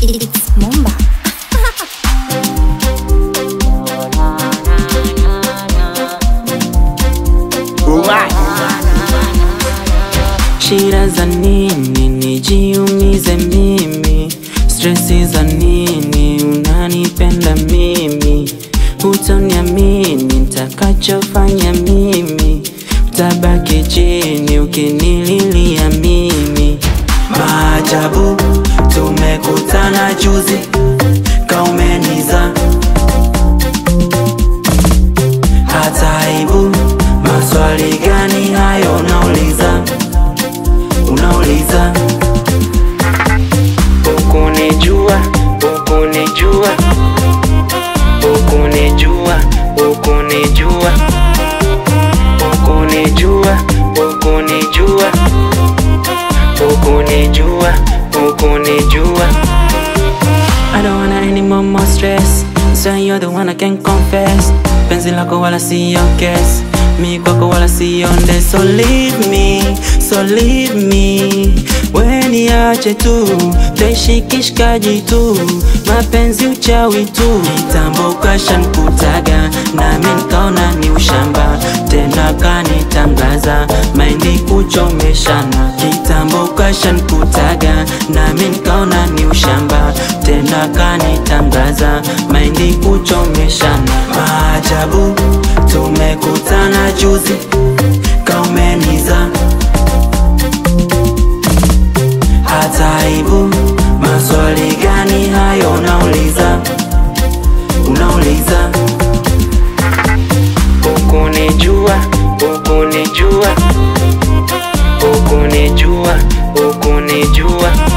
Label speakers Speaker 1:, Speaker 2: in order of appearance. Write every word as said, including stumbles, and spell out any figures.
Speaker 1: It's momba.
Speaker 2: Shida za nini nijiumize mimi? Stressi za nini unanipenda mimi? Hutoniamini nitakachofanya mimi, utabaki chini ukinililia mimi. Maajabu tumekutana juzi, kaumeniza hata aibu. Maswali gani hayo unauliza? Unauliza hukunijua, hukunijua, hukunijua, hukunijua, hukunijua, hukunijua, hukunijua, hukunijua. I don't want any more more stress, so you're the one I can confess. Penzi lako wala siyo guess, mi kwako wala siyonde. So leave me, so leave me, we niache tu, taishi kishikaji tu, mapenzi uchawi tu. Kitambo kashanikutaga nami nikaona ni ushamba, tena kanitangaza maindi kuchomeshana. Kitambo kashanikutaga nami nikaona ni ushamba, tena kanitangaza maindi kuchomeshana. Maajabu tumekutana juzi, kaumeniza hata aibu. Maswali gani hayo unauliza? Unauliza hukunijua, hukunijua, hukunijua, hukunijua.